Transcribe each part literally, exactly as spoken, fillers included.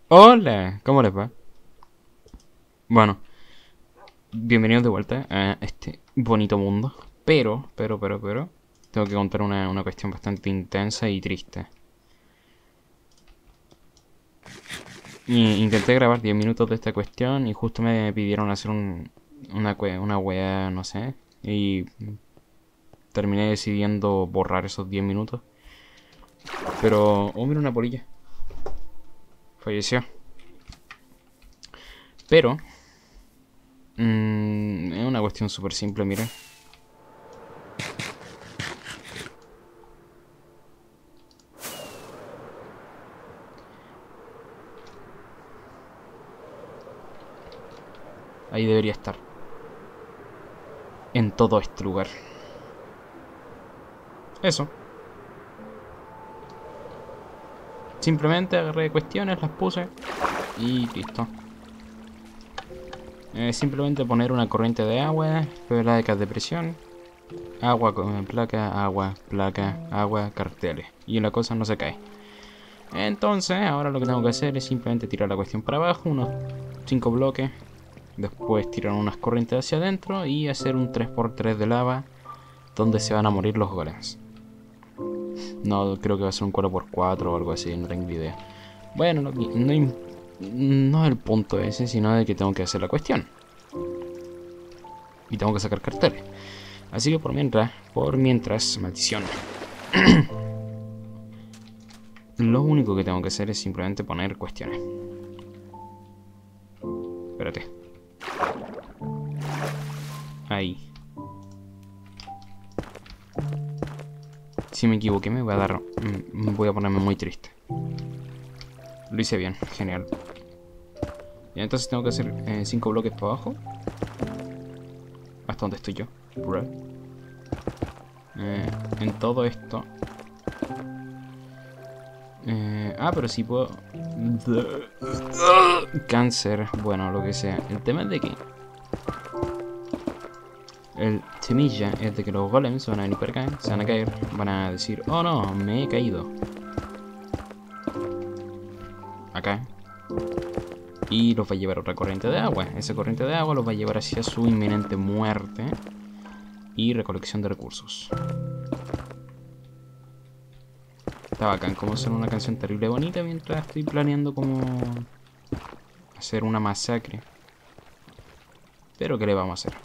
Hola, ¿cómo les va? Bueno, bienvenidos de vuelta a este bonito mundo. Pero, pero, pero, pero, tengo que contar una, una cuestión bastante intensa y triste. Y intenté grabar diez minutos de esta cuestión y justo me pidieron hacer un, una, cue- una wea, no sé. Y terminé decidiendo borrar esos diez minutos. Pero, oh, mira una polilla. Falleció. Pero, mmm, es una cuestión súper simple, mira. Ahí debería estar. En todo este lugar. Eso. Simplemente agarré cuestiones, las puse y listo. Eh, simplemente poner una corriente de agua, placas de presión, agua con placa, agua, placa, agua, carteles. Y la cosa no se cae. Entonces, ahora lo que tengo que hacer es simplemente tirar la cuestión para abajo, unos cinco bloques. Después tirar unas corrientes hacia adentro y hacer un tres por tres de lava donde se van a morir los golems. No, creo que va a ser un cuatro por cuatro o algo así, no tengo idea. Bueno, no, no, no es el punto ese, sino de que tengo que hacer la cuestión. Y tengo que sacar carteles. Así que por mientras, por mientras, maldición. Lo único que tengo que hacer es simplemente poner cuestiones. Espérate. Ahí. Si me equivoqué me voy a dar... Voy a ponerme muy triste. Lo hice bien, genial. Y entonces tengo que hacer cinco bloques para abajo. Hasta donde estoy yo. Eh, en todo esto. Eh, ah, pero si puedo... Cáncer. Bueno, lo que sea. El tema es de que... El semilla es de que los golems van a venir para acá, se van a caer, van a decir, oh no, me he caído. Acá. Y los va a llevar a otra corriente de agua. Esa corriente de agua los va a llevar hacia su inminente muerte y recolección de recursos. Está bacán como hacer una canción terrible bonita mientras estoy planeando cómo hacer una masacre. Pero ¿qué le vamos a hacer?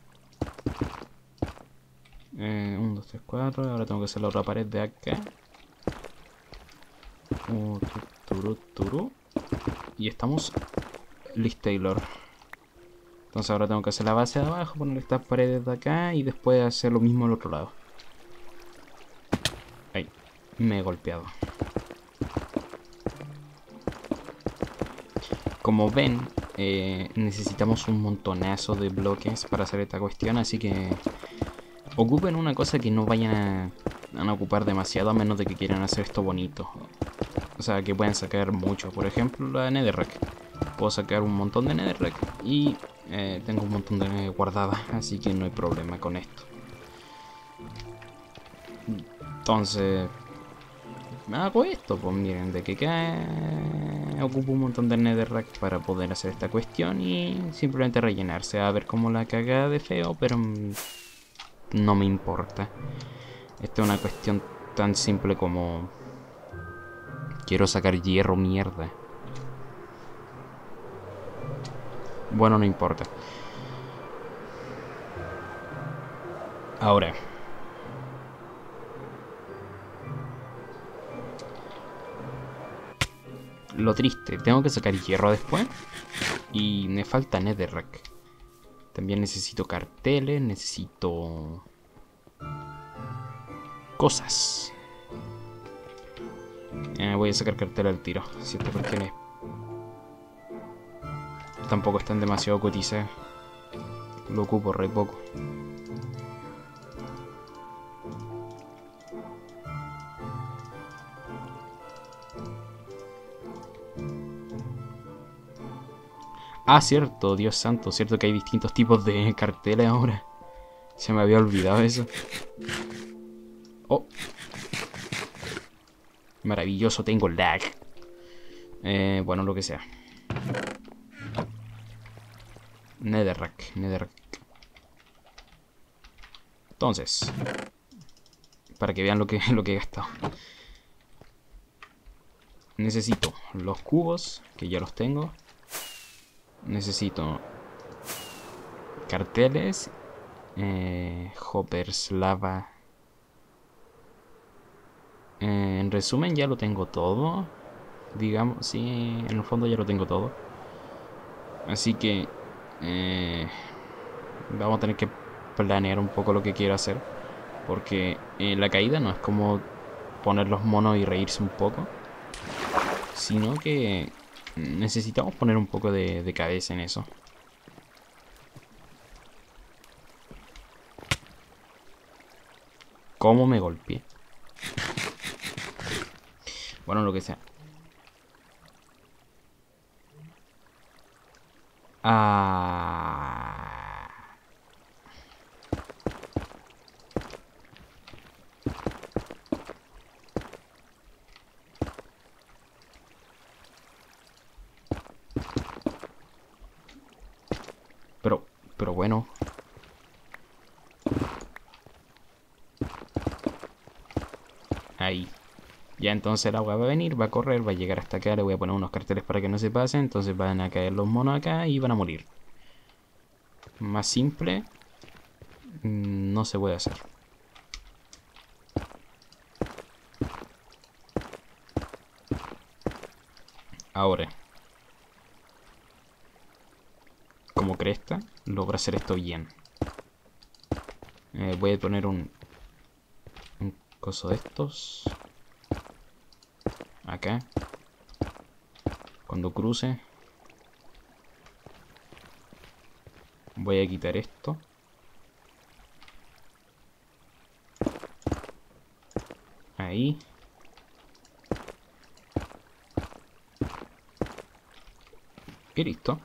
Eh, uno, dos, tres, cuatro. Ahora tengo que hacer la otra pared de acá. Uh, turu, turu. Y estamos Liz Taylor. Entonces ahora tengo que hacer la base de abajo, poner estas paredes de acá y después hacer lo mismo al otro lado. Ahí, me he golpeado. Como ven, eh, necesitamos un montonazo de bloques para hacer esta cuestión, así que ocupen una cosa que no vayan a, a ocupar demasiado, a menos de que quieran hacer esto bonito. O sea, que pueden sacar mucho. Por ejemplo, la Netherrack. Puedo sacar un montón de Netherrack y eh, tengo un montón de guardadas, así que no hay problema con esto. Entonces, hago esto, pues miren, de que cae, ocupo un montón de Netherrack para poder hacer esta cuestión y simplemente rellenarse. A ver cómo la cagada de feo, pero no me importa. Esta es una cuestión tan simple como... Quiero sacar hierro, mierda. Bueno, no importa. Ahora. Lo triste, tengo que sacar hierro después. Y me falta Netherrack. También necesito carteles, necesito... cosas. Eh, voy a sacar cartel al tiro. Si esta cuestión es... Tampoco están demasiado cotizadas. Lo ocupo re poco. Ah, cierto, Dios santo, cierto que hay distintos tipos de carteles ahora. Se me había olvidado eso. Oh. Maravilloso, tengo lag. Eh, bueno, lo que sea. Netherrack, Netherrack. Entonces, para que vean lo que, lo que he gastado. Necesito los cubos, que ya los tengo. Necesito carteles, eh, hoppers, lava. Eh, en resumen, ya lo tengo todo. Digamos, sí, en el fondo ya lo tengo todo. Así que eh, vamos a tener que planear un poco lo que quiero hacer. Porque eh, la caída no es como poner los monos y reírse un poco, sino que necesitamos poner un poco de, de cabeza en eso. ¿Cómo me golpeé? Bueno, lo que sea. Ah... Pero, pero bueno. Ahí. Ya entonces el agua va a venir, va a correr, va a llegar hasta acá. Le voy a poner unos carteles para que no se pasen. Entonces van a caer los monos acá y van a morir. Más simple no se puede hacer. Ahora, como cresta, logro hacer esto bien. Eh, voy a poner un, un coso de estos. Acá. Cuando cruce. Voy a quitar esto. Ahí. Y listo.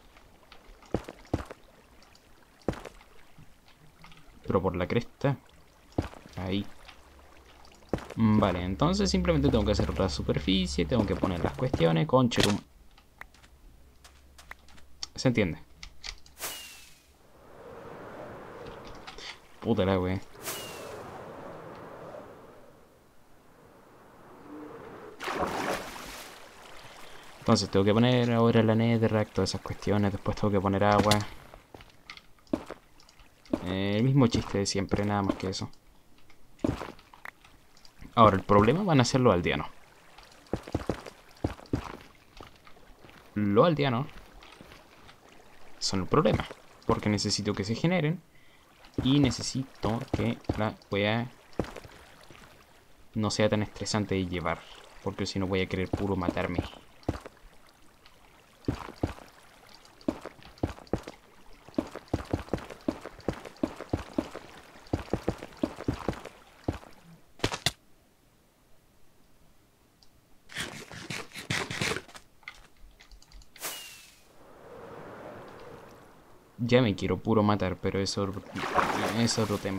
Pero por la cresta. Ahí. Vale, entonces simplemente tengo que hacer otra superficie. Tengo que poner las cuestiones con cherum. ¿Se entiende? Puta la wea. Entonces tengo que poner ahora la netherrack, todas esas cuestiones. Después tengo que poner agua. Eh, el mismo chiste de siempre, nada más que eso. Ahora, el problema van a ser los aldeanos. Los aldeanos son el problema. Porque necesito que se generen. Y necesito que la wea no sea tan estresante de llevar. Porque si no voy a querer puro matarme. Ya me quiero puro matar, pero eso es otro tema.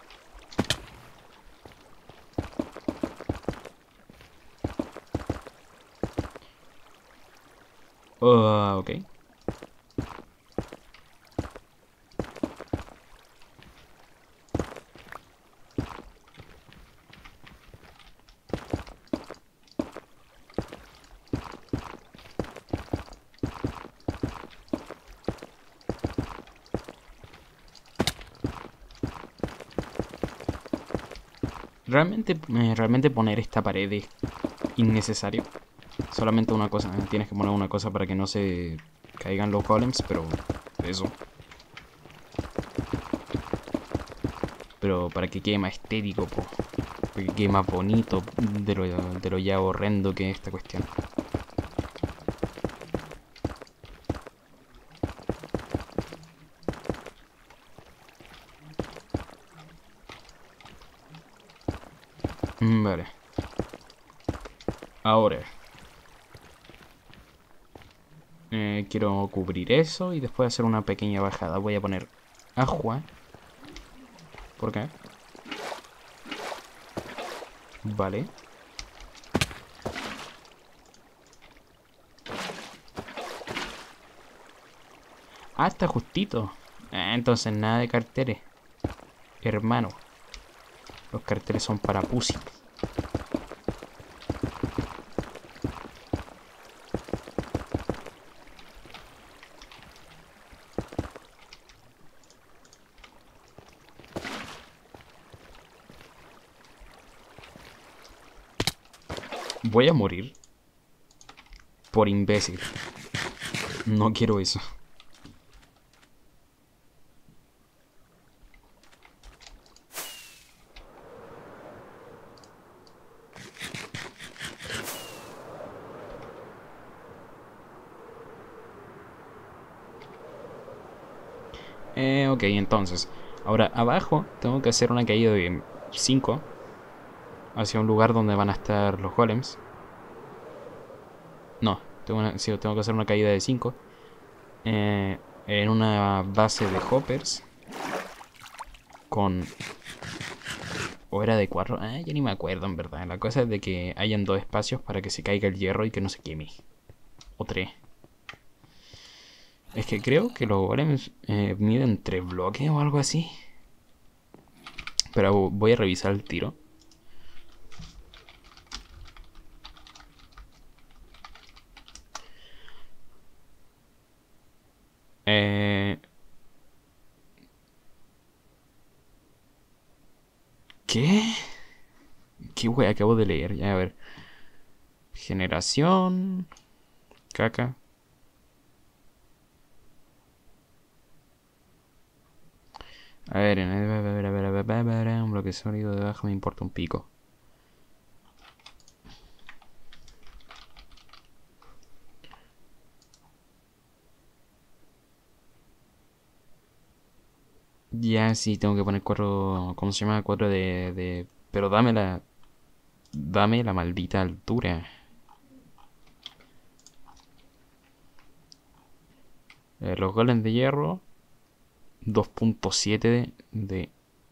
Uh, ok. Realmente, eh, realmente poner esta pared es innecesario. Solamente una cosa, tienes que poner una cosa para que no se caigan los golems, pero eso. Pero para que quede más estético, po. Para que quede más bonito de lo, de lo ya horrendo que es esta cuestión. Vale. Ahora. Eh, quiero cubrir eso y después hacer una pequeña bajada. Voy a poner agua. ¿Por qué? Vale. Ah, está justito. Ah, entonces nada de carteles. Hermano. Los carteles son para pussy. Voy a morir. Por imbécil. No quiero eso. Eh, ok, entonces. Ahora, abajo tengo que hacer una caída de cinco. Hacia un lugar donde van a estar los golems. No, tengo, una, sí, tengo que hacer una caída de cinco. Eh, en una base de hoppers. Con... O era de cuatro. Ah, ya ni me acuerdo en verdad. La cosa es de que hayan dos espacios para que se caiga el hierro y que no se queme. O tres. Es que creo que los golems eh, miden tres bloques o algo así. Pero voy a revisar el tiro. Eh... ¿Qué? ¿Qué wey acabo de leer? Ya, a ver. Generación. Caca. A ver, en el... un bloque sólido debajo me importa un pico. Ya, sí, tengo que poner cuatro... ¿Cómo se llama? Cuatro de... de... Pero dame la... Dame la maldita altura. Eh, los golems de hierro. dos punto siete de, de...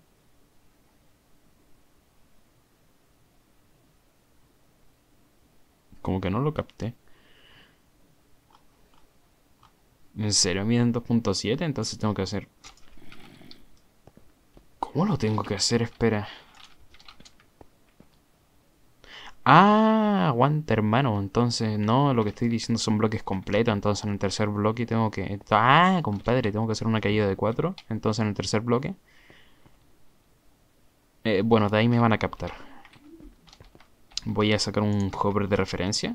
Como que no lo capté. ¿En serio miden dos punto siete? Entonces tengo que hacer... ¿Cómo lo tengo que hacer? Espera. Ah, aguanta, hermano. Entonces, no, lo que estoy diciendo son bloques completos. Entonces, en el tercer bloque tengo que... Ah, compadre, tengo que hacer una caída de cuatro. Entonces, en el tercer bloque... Eh, bueno, de ahí me van a captar. Voy a sacar un hover de referencia.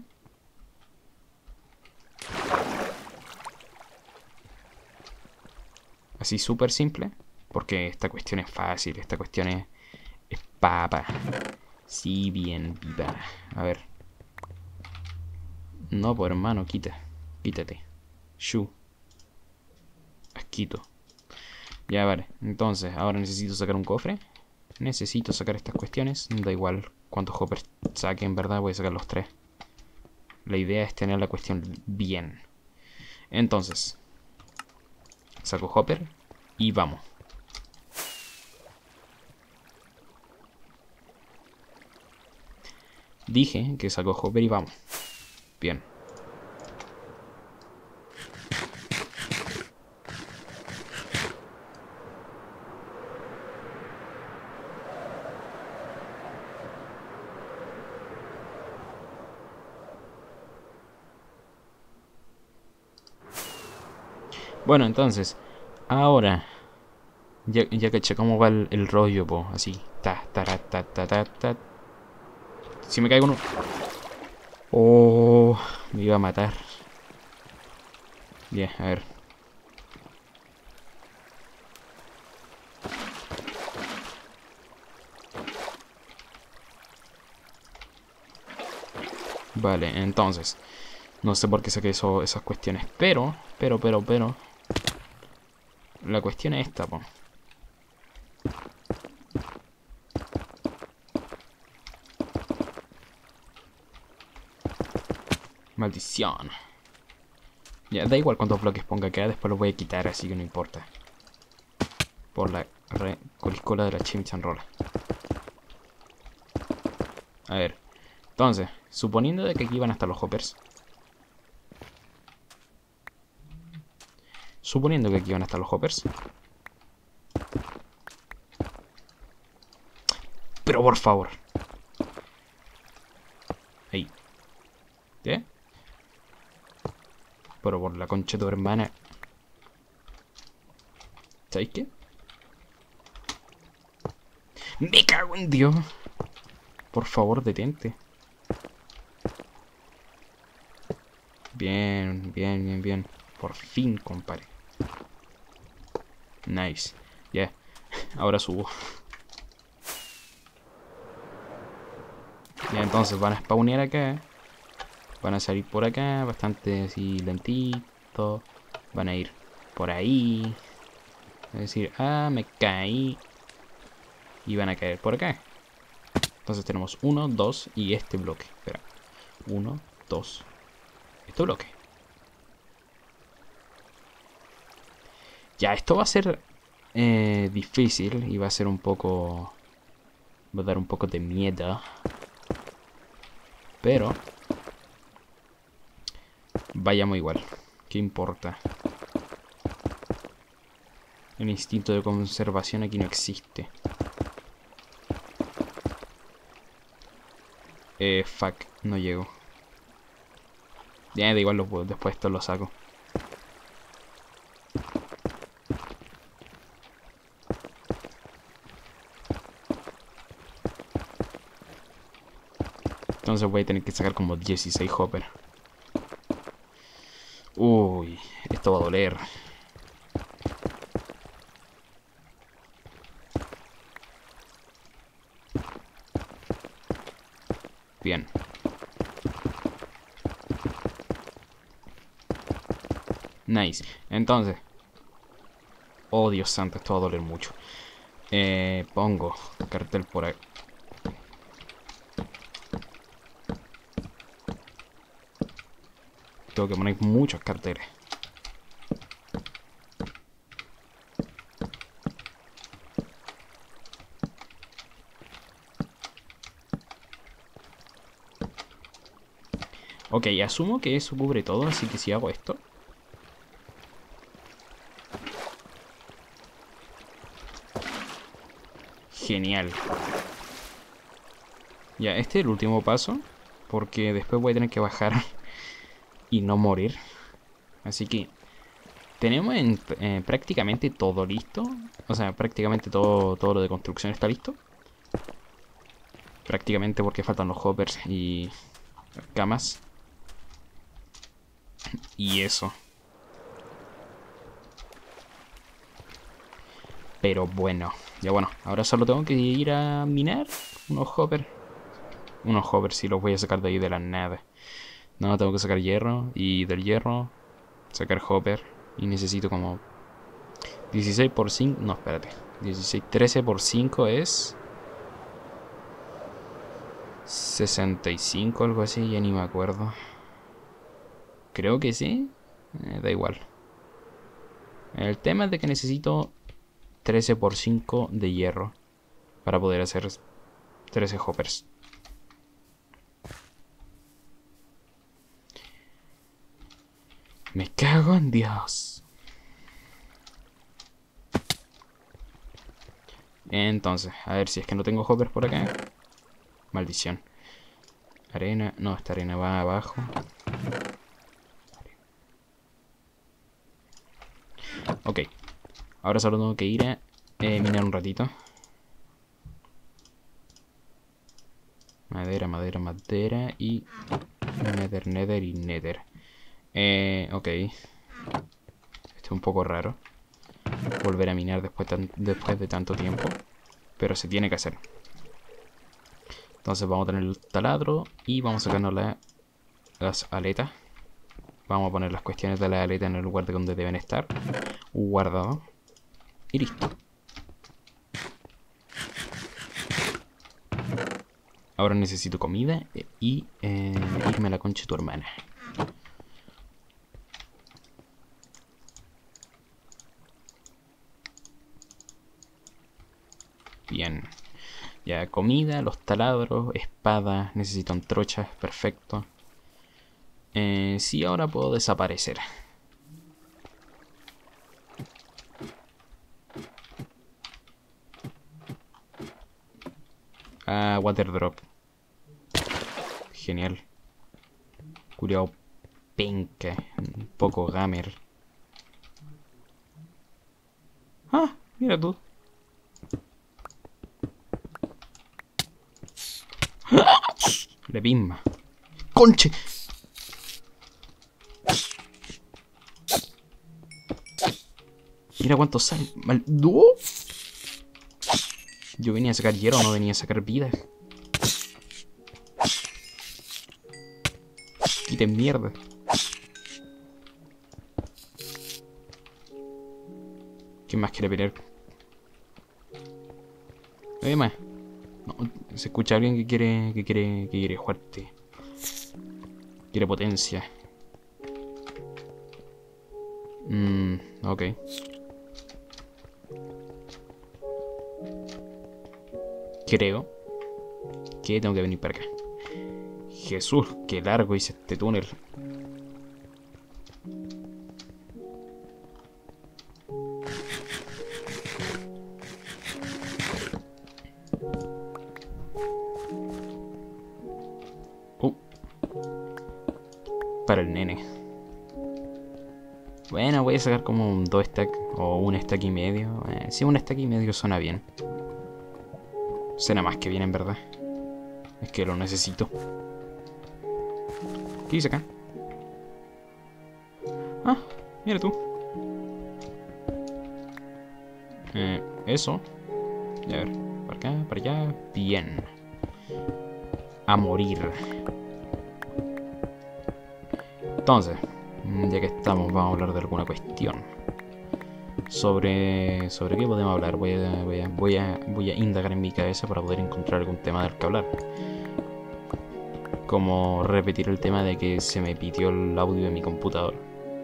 Así súper simple. Porque esta cuestión es fácil. Esta cuestión es... Es papa. Sí, bien viva. A ver. No, pues hermano, quita. Quítate. Shu. Asquito. Ya, vale. Entonces, ahora necesito sacar un cofre. Necesito sacar estas cuestiones. Da igual cuántos hoppers saque, en verdad. Voy a sacar los tres. La idea es tener la cuestión bien. Entonces, saco hopper y vamos. Dije que saco hopper y vamos. Bien. Bueno, entonces, ahora, ya, ya caché cómo va el, el rollo, po, así. Ta, ta, ta, ta, ta, ta, ta. Si me caigo uno... Oh, me iba a matar. Bien, a ver. Vale, entonces, no sé por qué saqué eso, esas cuestiones, pero, pero, pero, pero, la cuestión es esta, po. Maldición. Ya, da igual cuántos bloques ponga acá, después los voy a quitar, así que no importa. Por la re coliscola de la chimichanrola. A ver, entonces, suponiendo de que aquí van a estar los hoppers. Suponiendo que aquí van a estar los hoppers. Pero por favor. Ahí. ¿Eh? Pero por la concha de tu hermana. ¿Sabéis qué? Me cago en Dios. Por favor, detente. Bien, bien, bien, bien. Por fin, compadre. Nice. Ya. Yeah. Ahora subo. Ya, entonces van a spawnear acá. Van a salir por acá. Bastante así lentito. Van a ir por ahí. Es decir, ah, me caí. Y van a caer por acá. Entonces tenemos uno, dos y este bloque. Espera. Uno, dos. Este bloque. Ya, esto va a ser eh, difícil y va a ser un poco... Va a dar un poco de miedo. Pero... vayamos igual. ¿Qué importa? El instinto de conservación aquí no existe. Eh, fuck, no llego. Ya, da igual, lo puedo, después esto lo saco. Entonces voy a tener que sacar como dieciséis hoppers. Uy, esto va a doler. Bien. Nice. Entonces. Oh, Dios santo, esto va a doler mucho. Eh, pongo cartel por ahí. Tengo que poner muchos carteles. Ok, asumo que eso cubre todo, así que si hago esto... Genial. Ya, este es el último paso, porque después voy a tener que bajar y no morir. Así que tenemos en, eh, prácticamente todo listo. O sea, prácticamente todo, todo lo de construcción está listo. Prácticamente porque faltan los hoppers y camas. Y eso. Pero bueno, ya bueno, ahora solo tengo que ir a minar unos hoppers. Unos hoppers sí los voy a sacar de ahí de la nada. No, tengo que sacar hierro y del hierro sacar hopper. Y necesito como dieciséis por cinco, no, espérate. dieciséis, trece por cinco es sesenta y cinco, algo así, ya ni me acuerdo. Creo que sí, eh, da igual. El tema es de que necesito trece por cinco de hierro para poder hacer trece hoppers. Me cago en Dios. Entonces, a ver si es que no tengo hoppers por acá. Maldición. Arena, no, esta arena va abajo. Ok, ahora solo tengo que ir a eh, minar un ratito. Madera, madera, madera y nether, nether y nether. Eh, ok. Esto es un poco raro. Volver a minar después, tan, después de tanto tiempo. Pero se tiene que hacer. Entonces vamos a tener el taladro y vamos a sacarnos la, las aletas. Vamos a poner las cuestiones de las aletas en el lugar de donde deben estar. Guardado. Y listo. Ahora necesito comida y eh, irme a la concha de tu hermana. Bien. Ya, comida, los taladros, espadas, necesito antorchas, perfecto. Eh, sí, ahora puedo desaparecer. water drop. Genial. Culeado penca. Un poco gamer. Ah, mira tú. Le pisma. ¡Conche! Mira cuánto sale. Mal... ¡No! Yo venía a sacar hierro, no venía a sacar vidas. Quiten mierda. ¿Quién más quiere pelear? Oye, más. No, se escucha alguien que quiere. que quiere. que quiere jugarte. Quiere potencia. Mmm, ok. Creo que tengo que venir para acá. Jesús, qué largo hice este túnel. Uh. Para el nene. Bueno, voy a sacar como un dos stack o un stack y medio. Eh, sí, un stack y medio suena bien. Suena más que bien, en verdad. Es que lo necesito. ¿Qué hice acá? Ah, mira tú. Eh, eso. A ver, para acá, para allá. Bien. A morir. Entonces, ya que estamos, vamos a hablar de alguna cuestión. Sobre, sobre qué podemos hablar. Voy a, voy, a, voy, a, voy a indagar en mi cabeza para poder encontrar algún tema del que hablar. Como repetir el tema de que se me pitió el audio de mi computador.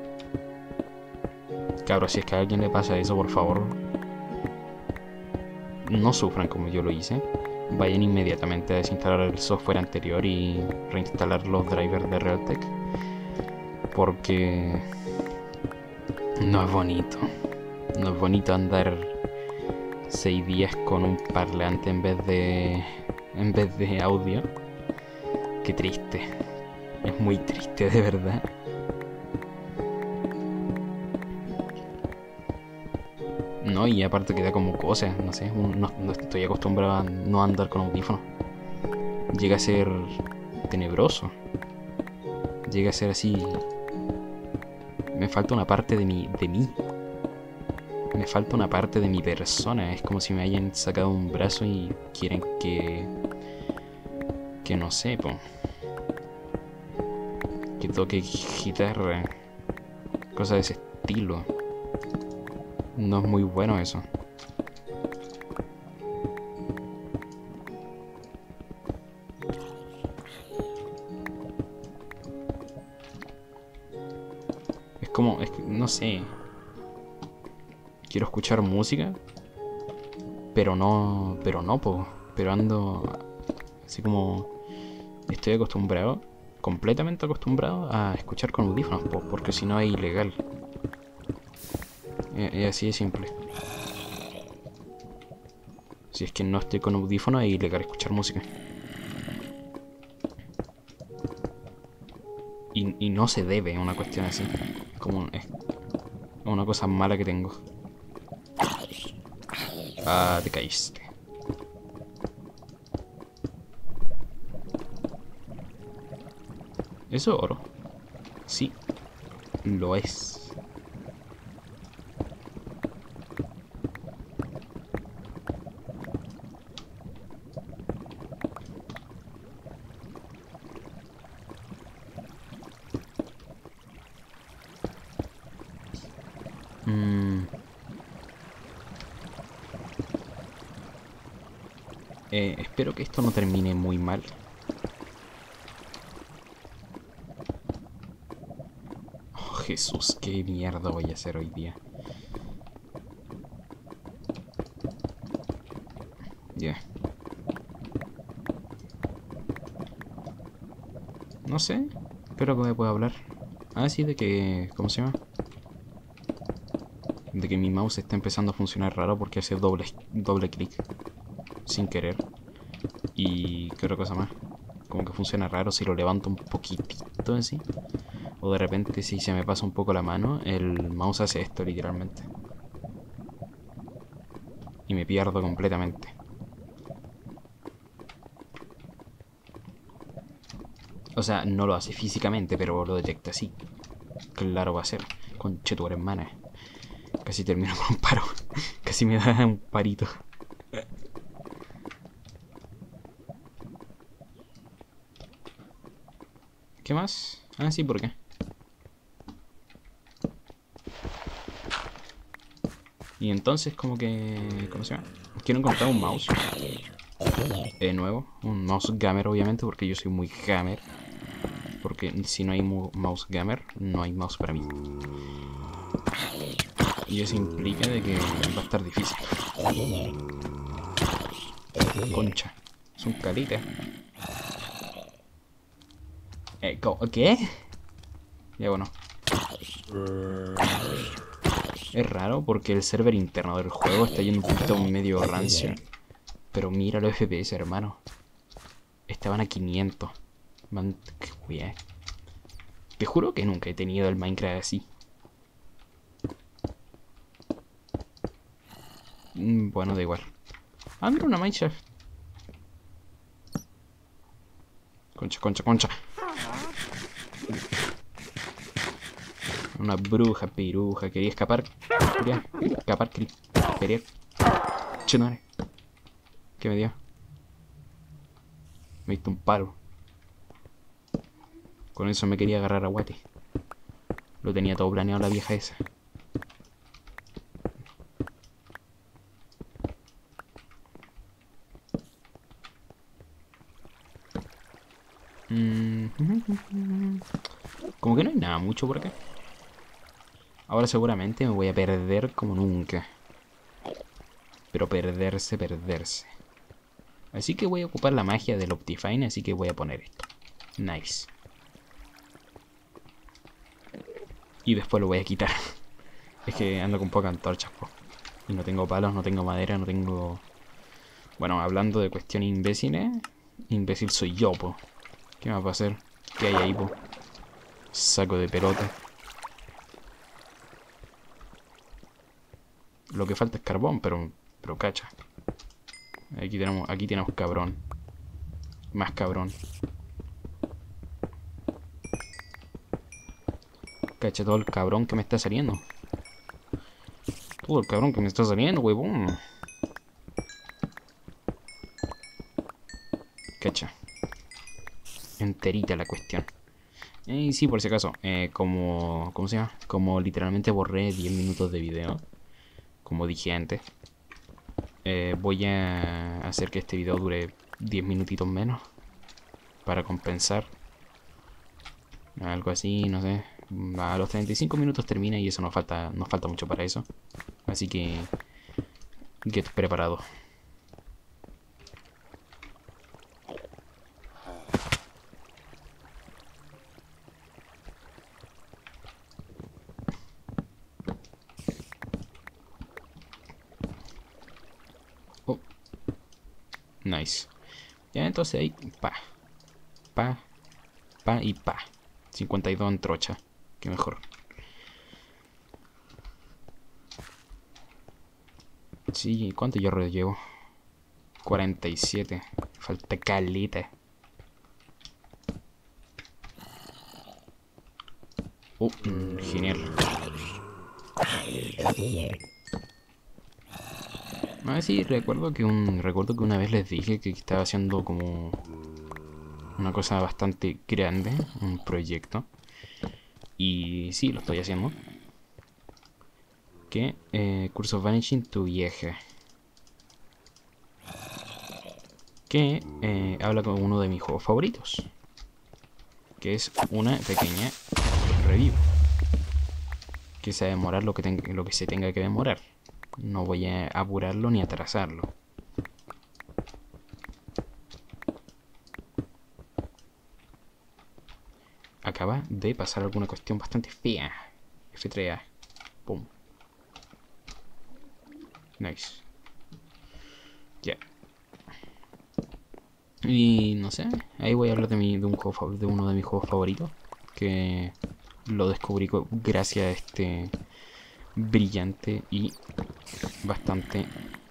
Cabros, si es que a alguien le pasa eso, por favor, no sufran como yo lo hice. Vayan inmediatamente a desinstalar el software anterior y reinstalar los drivers de Realtek. Porque no es bonito. No es bonito andar seis días con un parlante en vez de en vez de audio. Qué triste. Es muy triste, de verdad. No, y aparte queda como cosa, no sé, no, no estoy acostumbrado a no andar con audífonos. Llega a ser tenebroso. Llega a ser así. Me falta una parte de mi, de mí. Me falta una parte de mi persona. Es como si me hayan sacado un brazo y quieren que... Que no sé, po. Que toque guitarra. Cosas de ese estilo. No es muy bueno eso. Es como... Es, no sé... Quiero escuchar música, pero no, pero no, po, pero ando así como estoy acostumbrado, completamente acostumbrado a escuchar con audífonos, po, porque si no es ilegal. Es, es así de simple. Si es que no estoy con audífonos es ilegal escuchar música. Y, y no se debe a una cuestión así, como es una cosa mala que tengo. Ah, te caíste. ¿Eso es oro? Sí, lo es. Mm. Eh, espero que esto no termine muy mal. Oh, Jesús, qué mierda voy a hacer hoy día. Ya. Yeah. No sé. Espero que me pueda hablar. Ah, sí, de que... ¿Cómo se llama? De que mi mouse está empezando a funcionar raro porque hace doble, doble clic. Sin querer. Y qué otra cosa más. Como que funciona raro si lo levanto un poquitito así. O de repente si se me pasa un poco la mano, el mouse hace esto literalmente. Y me pierdo completamente. O sea, no lo hace físicamente, pero lo detecta así. Claro va a ser. Conche tu hermana. Casi termino con un paro. Casi me da un parito. ¿Qué más? Ah, sí, ¿por qué? Y entonces como que... ¿Cómo se llama? Quiero encontrar un mouse. Eh, nuevo. Un mouse gamer, obviamente, porque yo soy muy gamer. Porque si no hay mouse gamer, no hay mouse para mí. Y eso implica de que va a estar difícil. Concha. Son calitas. Eh, ¿qué? Ya bueno. Es raro porque el server interno del juego está yendo un poquito medio rancio. Pero mira los F P S, hermano. Estaban a quinientos. Man, qué wea. Te juro que nunca he tenido el Minecraft así. Mm, bueno, da igual. Ah, mira una Minecraft. Concha, concha, concha. Una bruja, piruja. Quería escapar. Quería escapar, quería. Chenare. ¿Qué me dio? Me diste un palo. Con eso me quería agarrar a Guate. Lo tenía todo planeado la vieja esa. Mm. Como que no hay nada mucho por acá. Ahora seguramente me voy a perder como nunca. Pero perderse, perderse. Así que voy a ocupar la magia del Optifine, así que voy a poner esto. Nice. Y después lo voy a quitar. Es que ando con pocas antorchas, po. Y no tengo palos, no tengo madera, no tengo... Bueno, hablando de cuestiones imbéciles, imbécil soy yo, po. ¿Qué me va a hacer? ¿Qué hay ahí, po? Saco de pelota. Lo que falta es carbón, pero... Pero cacha. Aquí tenemos, aquí tenemos cabrón. Más cabrón. Cacha todo el cabrón que me está saliendo. Todo el cabrón que me está saliendo, huevón. Cacha. Enterita la cuestión. Y sí, por si acaso, eh, como... ¿Cómo se llama? Como literalmente borré diez minutos de video. Como dije antes. Eh, voy a hacer que este video dure diez minutitos menos. Para compensar. Algo así, no sé. A los treinta y cinco minutos termina y eso nos falta, nos falta mucho para eso. Así que... Get preparado. Oh, nice. Ya, entonces ahí, pa, pa, pa y pa. cincuenta y dos en trocha. Que mejor. Sí, ¿cuánto yo llevo? cuarenta y siete. Falta calita. Oh, mm, genial. Ah, sí, recuerdo que un recuerdo que una vez les dije que estaba haciendo como una cosa bastante grande, un proyecto. Y sí, lo estoy haciendo. Que eh, Curse of Vanishing tu vieja. Que eh, habla con uno de mis juegos favoritos. Que es una pequeña review. Que se va a demorar lo que, lo que se tenga que demorar. No voy a apurarlo ni atrasarlo. Acaba de pasar alguna cuestión bastante fea. F tres A. Pum. Nice. Ya. Yeah. Y no sé, ahí voy a hablar de, mi, de, un juego, de uno de mis juegos favoritos. Que lo descubrí gracias a este brillante y bastante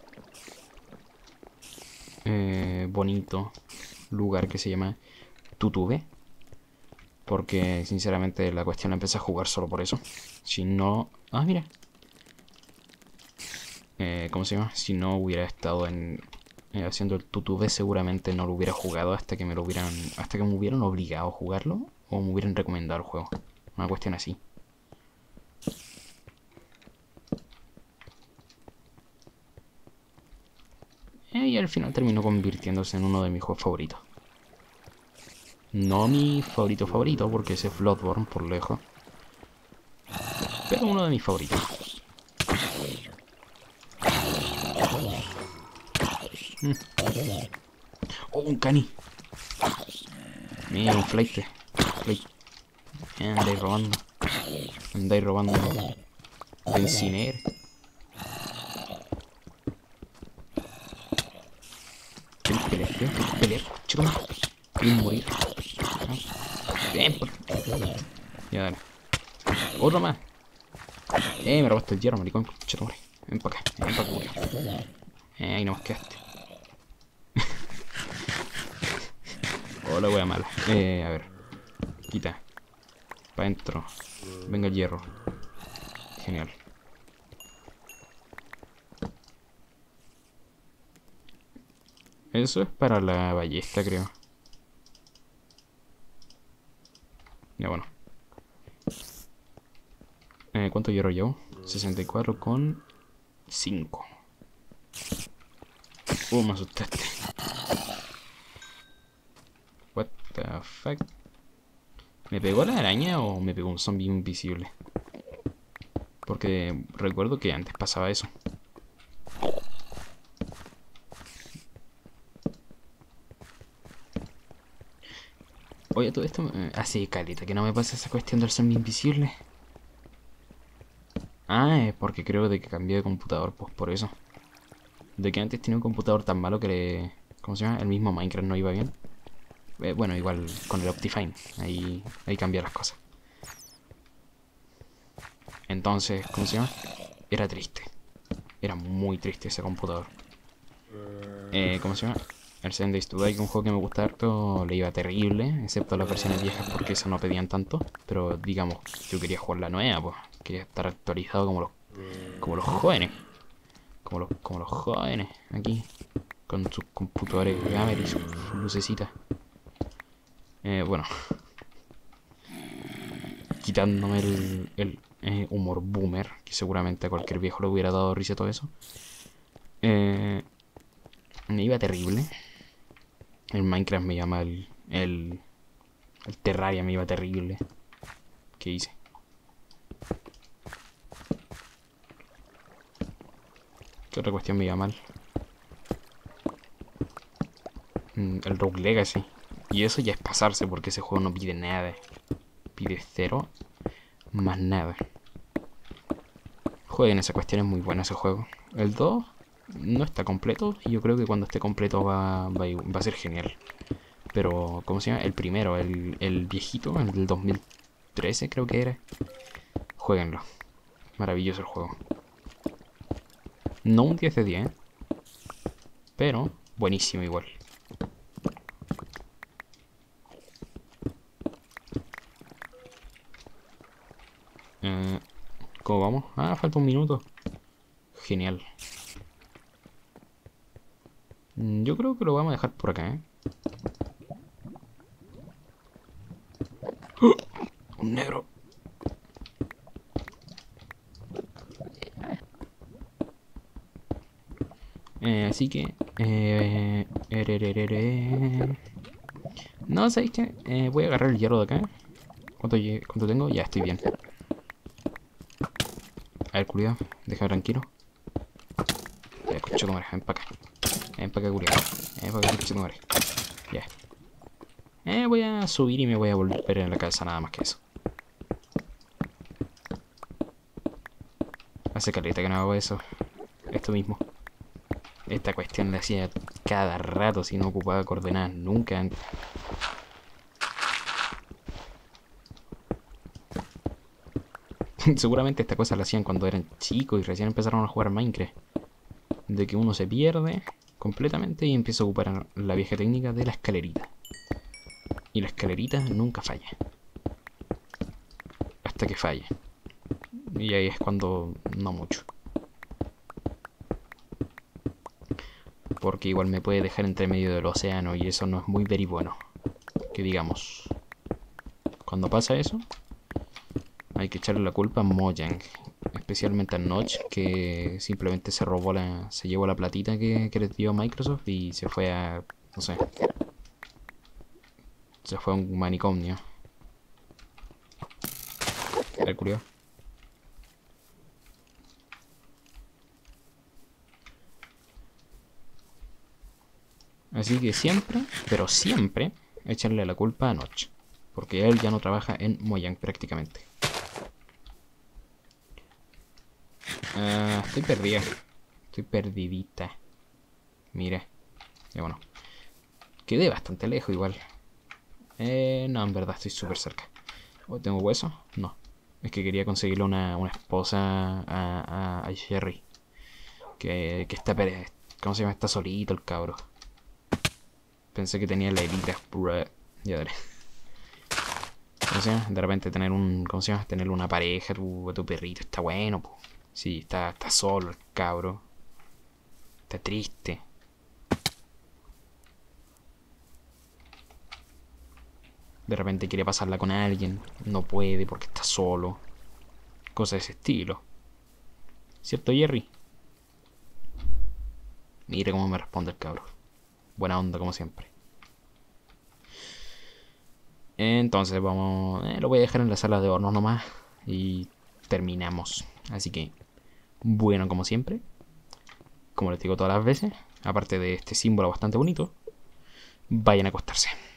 eh, bonito lugar que se llama Tutube. Porque sinceramente la cuestión la empecé a jugar solo por eso. Si no... Ah, mira. Eh, ¿Cómo se llama? Si no hubiera estado en... Eh, haciendo el Tutube, seguramente no lo hubiera jugado hasta que me lo hubieran... Hasta que me hubieran obligado a jugarlo. O me hubieran recomendado el juego. Una cuestión así. Eh, y al final terminó convirtiéndose en uno de mis juegos favoritos. No mi favorito favorito, porque ese es Bloodborne por lejos. Pero uno de mis favoritos. Mm. Oh, un cani. Mira, un flight. Flight. Eh, andáis robando. Andáis robando. Benciner. Tienes que pelear, tienes que pelear. Chico, no. Tienes morir. Bien, por... Ya, dale. Otro más. Eh, me robaste el hierro, maricón. Chico, muere. Ven para acá. Ven para acá. Eh, ahí nomás quedaste. Hola, wea mala. Eh, a ver. Quita. Pa' dentro. Venga el hierro. Genial. Eso es para la ballesta, creo. Ya, bueno. Eh, ¿Cuánto hierro llevo? sesenta y cuatro con cinco. Uh, me asustaste. What the fuck? ¿Me pegó la araña o me pegó un zombie invisible? Porque recuerdo que antes pasaba eso. Oye, todo esto... Eh, así, calita, que no me pasa esa cuestión del zombie invisible. Ah, es porque creo de que cambié de computador, pues por eso. De que antes tenía un computador tan malo que le... ¿Cómo se llama? El mismo Minecraft no iba bien. Eh, bueno, igual con el Optifine. Ahí, ahí cambia las cosas. Entonces, ¿cómo se llama? Era triste. Era muy triste ese computador. Eh, ¿Cómo se llama? El Seven Days to Die, que es un juego que me gusta harto, le iba terrible, excepto las versiones viejas porque esas no pedían tanto. Pero digamos, yo quería jugar la nueva, pues. Quería estar actualizado como los, como los jóvenes. Como los, como los jóvenes aquí. Con sus computadores gamer y sus lucecitas. Eh, bueno. Quitándome el, el eh, humor boomer, que seguramente a cualquier viejo le hubiera dado risa todo eso. Eh, me iba terrible. El Minecraft me llama el, el... El Terraria me iba terrible. ¿Qué hice? ¿Qué otra cuestión me iba mal? Mm, el Rogue Legacy. Y eso ya es pasarse porque ese juego no pide nada. Pide cero más nada. Jueguen, esa cuestión es muy buena ese juego. El dos no está completo y yo creo que cuando esté completo va, va, va a ser genial. Pero, ¿cómo se llama? El primero, el, el viejito, el del dos mil trece creo que era. Jueguenlo. Maravilloso el juego. No un diez de diez, pero buenísimo igual. Eh, ¿Cómo vamos? Ah, falta un minuto. Genial. Yo creo que lo vamos a dejar por acá, ¿eh? ¡Oh! Un negro. Eh, así que... Eh, erererere. No, ¿sabéis qué? Eh, voy a agarrar el hierro de acá. ¿Cuánto, ¿Cuánto tengo? Ya estoy bien. A ver, cuidado. Deja tranquilo. Ya, escucho comer. Ven para acá. Ven para acá, culiado. Ven para acá, escucho comer. Ya. Eh, voy a subir y me voy a volver en la casa, nada más que eso. Hace caleta que no hago eso. Esto mismo. Esta cuestión le hacía cada rato si no ocupaba coordenadas nunca. Seguramente esta cosa la hacían cuando eran chicos y recién empezaron a jugar Minecraft. De que uno se pierde completamente y empieza a ocupar la vieja técnica de la escalerita. Y la escalerita nunca falla. Hasta que falle. Y ahí es cuando no mucho. Porque igual me puede dejar entre medio del océano y eso no es muy very bueno. Que digamos. Cuando pasa eso, hay que echarle la culpa a Mojang. Especialmente a Notch, que simplemente se robó la. Se llevó la platita que, que les dio Microsoft y se fue a. No sé. Se fue a un manicomio. El curioso. Así que siempre, pero siempre, echarle la culpa a Notch. Porque él ya no trabaja en Mojang prácticamente. Uh, estoy perdida. Estoy perdidita. Mira. Ya bueno. Quedé bastante lejos igual. Eh, no, en verdad estoy súper cerca. ¿Oh, tengo hueso? No. Es que quería conseguirle una, una esposa a, a, a Jerry. Que, que está... ¿Cómo se llama? Está solito el cabro. Pensé que tenía la elita. Ya daré. ¿Cómo se llama? De repente tener un... ¿Cómo se llama? Tener una pareja, tu, tu perrito. Está bueno, po. Sí, está, está solo el cabro. Está triste. De repente quiere pasarla con alguien. No puede porque está solo. Cosas de ese estilo. ¿Cierto, Jerry? Mire cómo me responde el cabro. Buena onda, como siempre. Entonces vamos... Eh, lo voy a dejar en la sala de horno nomás. Y terminamos. Así que... Bueno, como siempre. Como les digo todas las veces. Aparte de este símbolo bastante bonito. Vayan a acostarse.